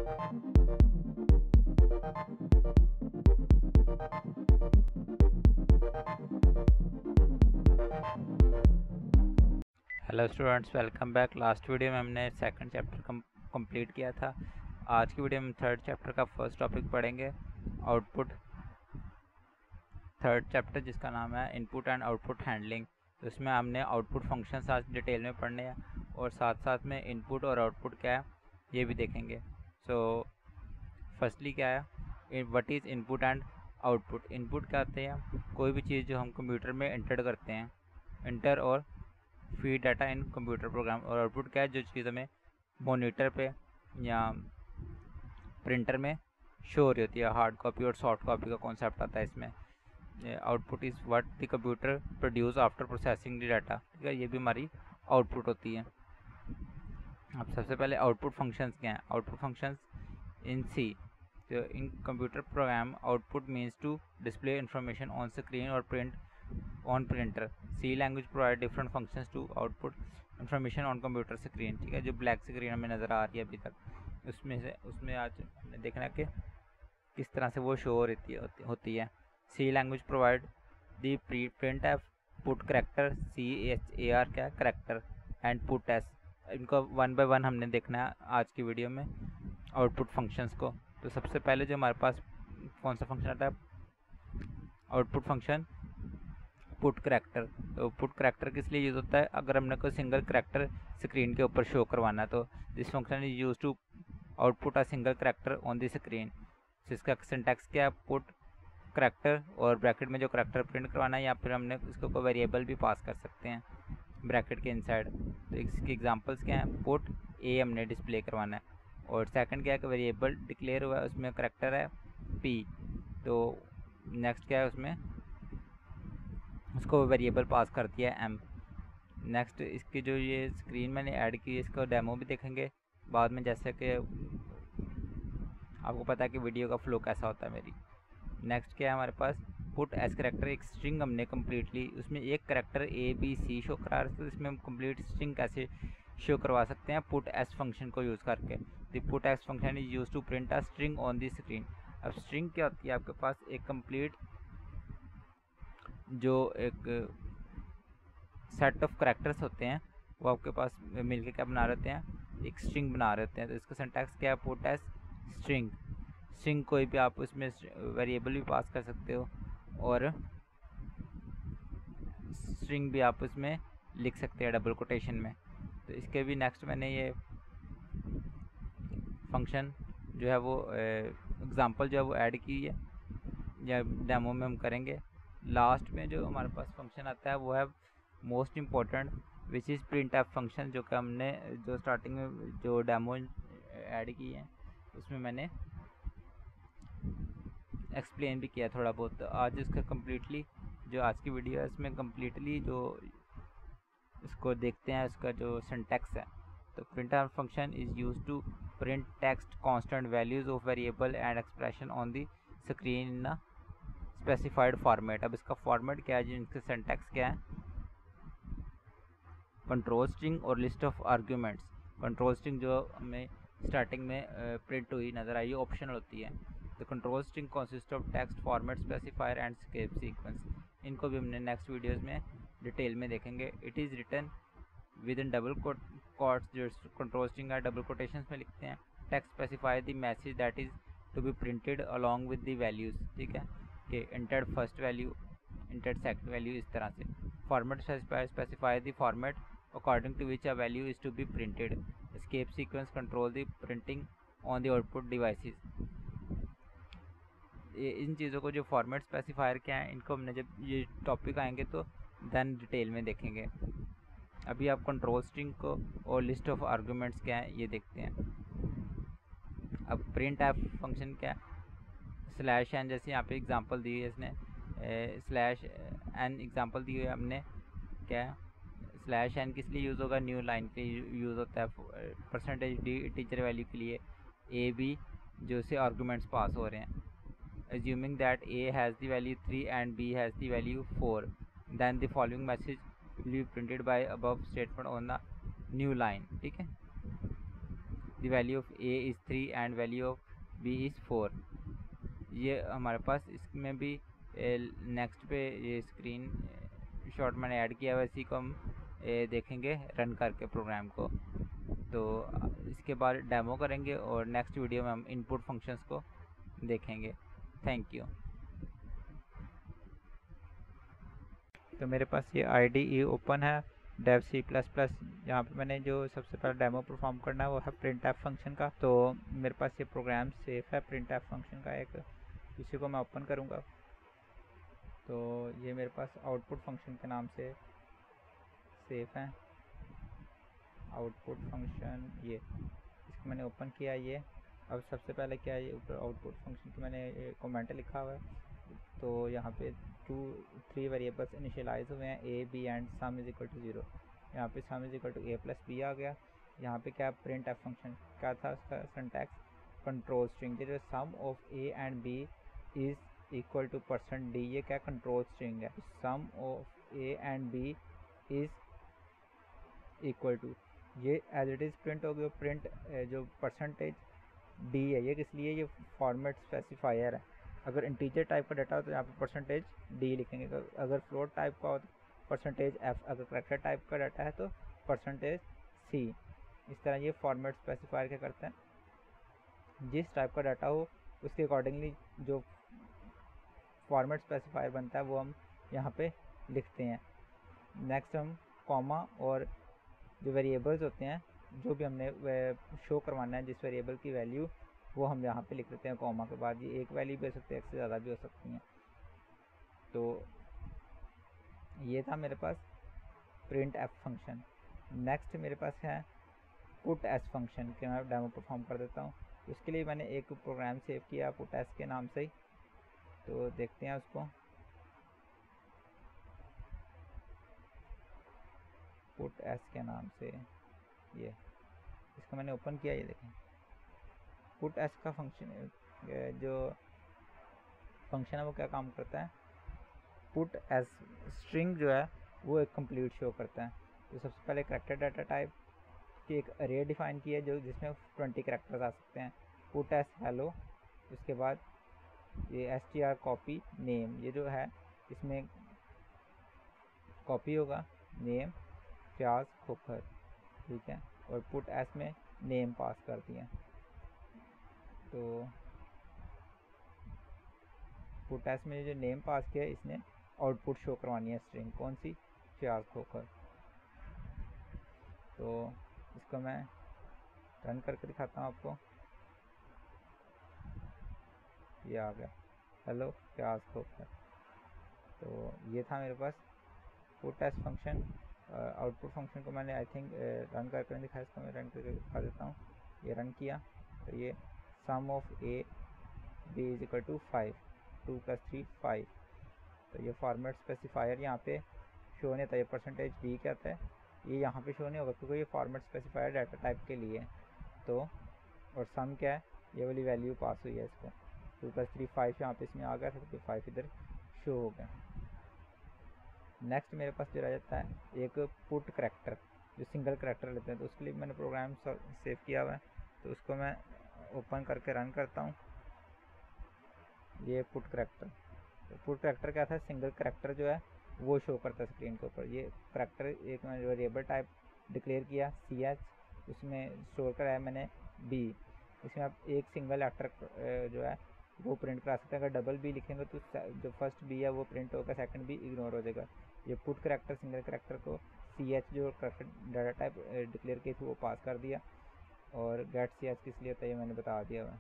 Hello students, welcome back. Last video में हमने second chapter complete किया था। आज की वीडियो में थर्ड चैप्टर का फर्स्ट टॉपिक पढ़ेंगे, आउटपुट। थर्ड चैप्टर जिसका नाम है इनपुट एंड आउटपुट हैंडलिंग। तो इसमें हमने आउटपुट फंक्शंस आज डिटेल में पढ़ने हैं और साथ साथ में इनपुट और आउटपुट क्या है ये भी देखेंगे। सो फर्स्टली क्या है, what is input and output. Input क्या होते हैं, कोई भी चीज़ जो हम कंप्यूटर में एंटर करते हैं, एंटर और feed data in computer program. और आउटपुट क्या है, जो चीज़ हमें मॉनिटर पे या प्रिंटर में शो हो रही होती है। हार्ड कॉपी और सॉफ्ट कॉपी का कॉन्सेप्ट आता है इसमें। Output is what the computer produce after processing the data. ठीक है, ये भी हमारी आउटपुट होती है। अब सबसे पहले आउटपुट फंक्शंस क्या हैं। आउटपुट फंक्शंस इन सी, तो in computer program output means to display information on screen और print on printer. C language provide different functions to output information on computer screen. ठीक है, जो ब्लैक स्क्रीन हमें नज़र आ रही है अभी तक, उसमें आज हमने देखना है कि किस तरह से वो शो होती है। C language provide the print f put character, CHAR क्या करेक्टर, एंड पुट एस। इनको वन बाय वन हमने देखना है आज की वीडियो में, आउटपुट फंक्शंस को। तो सबसे पहले जो हमारे पास कौन सा फंक्शन आता है, आउटपुट फंक्शन पुट करेक्टर। तो पुट करेक्टर किस लिए यूज़ होता है, अगर हमने कोई सिंगल करेक्टर स्क्रीन के ऊपर शो करवाना है तो this function is use to output a single character on the screen. इसका सिंटैक्स क्या है, पुट करेक्टर और ब्रैकेट में जो करेक्टर प्रिंट करवाना है, या फिर हमने इसको कोई वेरिएबल भी पास कर सकते हैं ब्रैकेट के इनसाइड। तो इसकी एग्जांपल्स क्या हैं, पुट ए हमने डिस्प्ले करवाना है, और सेकंड क्या है कि वेरिएबल डिक्लेयर हुआ है, उसमें करेक्टर है पी। तो नेक्स्ट क्या है, उसमें उसको वेरिएबल पास कर दिया है एम। नेक्स्ट इसकी जो ये स्क्रीन मैंने ऐड की है, इसका डेमो भी देखेंगे बाद में, जैसे कि आपको पता है कि वीडियो का फ्लो कैसा होता है मेरी। नेक्स्ट क्या है हमारे पास, पुट एस करेक्टर। एक स्ट्रिंग हमने कम्प्लीटली, उसमें एक करेक्टर ABC शो करा रहे, तो इसमें हम कम्प्लीट स्ट्रिंग कैसे शो करवा सकते हैं, पुट एस फंक्शन को यूज़ करके। The put s function is use to print a string on the screen. अब स्ट्रिंग क्या होती है, आपके पास एक कंप्लीट जो एक सेट ऑफ करेक्टर्स होते हैं, वो आपके पास मिलके क्या बना रहते हैं, एक स्ट्रिंग बना रहे होते हैं। तो इसका सिंटैक्स क्या है, पुट एस स्ट्रिंग। स्ट्रिंग कोई भी आप उसमें वेरिएबल भी पास कर सकते हो, और स्ट्रिंग भी आप उसमें लिख सकते हैं डबल कोटेशन में। तो इसके भी नेक्स्ट मैंने ये फंक्शन जो है वो एग्ज़ाम्पल जो है वो ऐड की है, या डेमो में हम करेंगे। लास्ट में जो हमारे पास फंक्शन आता है वो है most important, which is print f function, जो कि हमने जो स्टार्टिंग में जो डेमो ऐड की है उसमें मैंने एक्सप्लेन भी किया थोड़ा बहुत। आज इसका कम्प्लीटली जो आज की वीडियो है इसमें कम्प्लीटली जो इसको देखते हैं, इसका जो सिंटैक्स है। तो printf function is use to print text constant values of variable and expression on the screen in specified format. अब इसका फॉर्मेट क्या है, जो इसका सिंटैक्स क्या है, कंट्रोल स्ट्रिंग और list of arguments. Control string जो हमें स्टार्टिंग में प्रिंट हुई नज़र आई, ऑप्शनल होती है। तो control string consist of text format specifier and escape sequence. इनको भी हमने नेक्स्ट वीडियोस में डिटेल में देखेंगे। It is written with in double quotes, जो कंट्रोल स्ट्रिंग है डबल कोटेशंस में लिखते हैं। Text specify the message that is to be printed along with the values. ठीक है, कि entered first value, entered second value, इस तरह से। Format specify the format according to which a value is to be printed. Escape sequence control the printing on the output devices. इन चीज़ों को जो फॉर्मेट स्पेसिफायर क्या है, इनको हमने जब ये टॉपिक आएंगे तो देन डिटेल में देखेंगे। अभी आप कंट्रोल स्ट्रिंग को और लिस्ट ऑफ आर्गूमेंट्स क्या है ये देखते हैं। अब प्रिंट एफ फंक्शन क्या है, स्लैश एन, जैसे यहाँ पे एग्जांपल दी है इसने, स्लैश एन एग्जांपल दी है हमने, क्या है स्लैश एन किस लिए यूज़ होगा, न्यू लाइन के लिए यूज़ होता है, परसेंटेज डी टीचर वैल्यू के लिए, ए बी जो से आर्गूमेंट्स पास हो रहे हैं। assuming that a has the value 3 and b has the value 4, then the following message will be printed by above statement on the new line। ठीक है, the value of a is 3 and value of b is 4। ये हमारे पास इसमें भी next पे ये screen shot मैंने add किया हुआ, इसी को हम देखेंगे रन करके प्रोग्राम को। तो इसके बाद डेमो करेंगे और नेक्स्ट वीडियो में हम इनपुट फंक्शंस को देखेंगे। Thank you. तो मेरे पास ये IDE ओपन है डेव C++। यहाँ पे मैंने जो सबसे पहले डेमो परफॉर्म करना है वो है printf फंक्शन का। तो मेरे पास ये प्रोग्राम सेफ है printf फंक्शन का एक, इसी को मैं ओपन करूँगा। तो ये मेरे पास आउटपुट फंक्शन के नाम से सेफ है, आउटपुट फंक्शन। ये इसको मैंने ओपन किया। ये अब सबसे पहले क्या है, ये ऊपर आउटपुट फंक्शन की मैंने कमेंट लिखा हुआ है। तो यहाँ पे 3 वेरिएबल्स इनिशियलाइज हुए हैं, a b and sum is equal to 0। यहाँ पे sum is equal to a plus b आ गया। यहाँ पे क्या प्रिंट एफ फंक्शन क्या था, उसका सिंटैक्स कंट्रोल स्ट्रिंग, जो sum of a and b is equal to %d। ये क्या कंट्रोल स्ट्रिंग है, sum of a and b is equal to, ये एज इट इज़ प्रिंट हो गया। प्रिंट जो % d है, ये किस लिए, ये फॉर्मेट स्पेसिफायर है। अगर इंटीजर टाइप का डाटा हो तो यहाँ पे %d लिखेंगे, अगर फ्लोट टाइप का हो तो %f, अगर कैरेक्टर टाइप का डाटा है तो %c। इस तरह ये फॉर्मेट स्पेसिफायर क्या करते हैं, जिस टाइप का डाटा हो उसके अकॉर्डिंगली जो फॉर्मेट स्पेसिफायर बनता है वो हम यहाँ पे लिखते हैं। नेक्स्ट हम कॉमा और जो वेरिएबल्स होते हैं, जो भी हमने शो करवाना है जिस वेरिएबल की वैल्यू, वो हम यहाँ पे लिख देते हैं कॉमा के बाद। ये एक वैल्यू भी हो सकती है, एक से ज़्यादा भी हो सकती हैं। तो ये था मेरे पास प्रिंट एफ फंक्शन। नेक्स्ट मेरे पास है पुट एस फंक्शन के, मैं डेमो परफॉर्म कर देता हूँ। उसके लिए मैंने एक प्रोग्राम सेव किया पुट एस के नाम से ही, तो देखते हैं उसको। पुट एस के नाम से ये, इसको मैंने ओपन किया। ये देखें पुट एस का फंक्शन, जो फंक्शन है वो क्या काम करता है, पुट एस स्ट्रिंग जो है वो एक कंप्लीट शो करता है। तो सबसे पहले करेक्टर डाटा टाइप की एक अरे डिफाइन की है, जो जिसमें 20 करेक्टर्स आ सकते हैं। पुट एस हेलो, उसके बाद ये str कॉपी नेम, ये जो है इसमें कॉपी होगा नेम प्याज खोखर, ठीक है। और पुट एस में नेम पास कर दिया। तो पुट एस में जो नेम पास किया है, इसने आउटपुट शो करवानी है स्ट्रिंग, कौन सी, प्याज खोखर। तो इसको मैं रन करके दिखाता हूँ आपको। ये आ गया हेलो प्याज खोखर। तो ये था मेरे पास put s function. Output function को मैंने आई थिंक रन करके दिखाया, इसको मैं रन करके दिखा देता हूँ। ये रन किया तो ये sum of a b is equal to 5, 2 + 3 5। तो ये फॉर्मेट स्पेसिफायर यहाँ पे शो नहीं होता। ये %d क्या होता है, ये यहाँ पे शो नहीं होगा क्योंकि ये फॉर्मेट स्पेसिफायर डाटा टाइप के लिए। तो और सम क्या है, ये वाली वैल्यू पास हुई है इसको, 2 + 3 5 यहाँ पे इसमें आ गया था, तो 5 इधर शो हो गया। नेक्स्ट मेरे पास जो रह जाता है एक पुट करेक्टर, जो सिंगल करेक्टर लेते हैं। तो उसके लिए मैंने प्रोग्राम सेव किया हुआ है, तो उसको मैं ओपन करके रन करता हूँ। ये पुट करेक्टर, तो पुट करेक्टर क्या था, सिंगल करेक्टर जो है वो शो करता है स्क्रीन के ऊपर। ये करेक्टर एक मैंने वेरिएबल टाइप डिक्लेयर किया ch, उसमें स्टोर कराया मैंने b। इसमें आप एक सिंगल लेटर जो है वो प्रिंट करा सकते हैं। अगर डबल b लिखेंगे तो जो फर्स्ट b है वो प्रिंट होगा, सेकंड b इग्नोर हो जाएगा। ये पुट करेक्टर सिंगल करेक्टर को ch जो करेक्टर डाटा टाइप डिक्लेयर की थी वो पास कर दिया। और गेट ch किस लिए होता है ये मैंने बता दिया हुआ।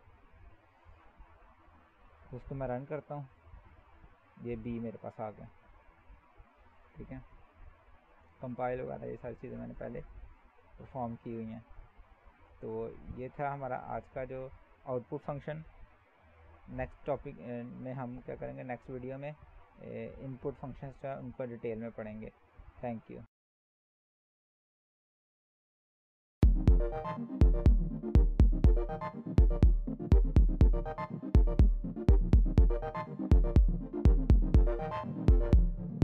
उसको मैं रन करता हूँ, ये b मेरे पास आ गया, ठीक है। कंपाइल वगैरह ये सारी चीज़ें मैंने पहले परफॉर्म की हुई हैं। तो ये था हमारा आज का जो आउटपुट फंक्शन। नेक्स्ट टॉपिक में हम क्या करेंगे, नेक्स्ट वीडियो में इनपुट फंक्शंस जो है उनको डिटेल में पढ़ेंगे। Thank you.